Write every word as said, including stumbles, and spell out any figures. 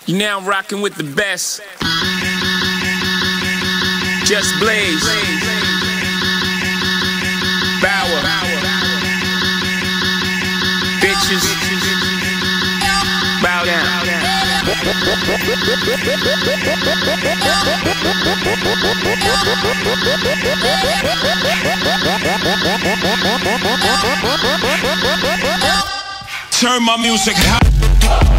You now rocking with the best. Just Blaze. Bauer. Bitches. Bow down. Turn my music high.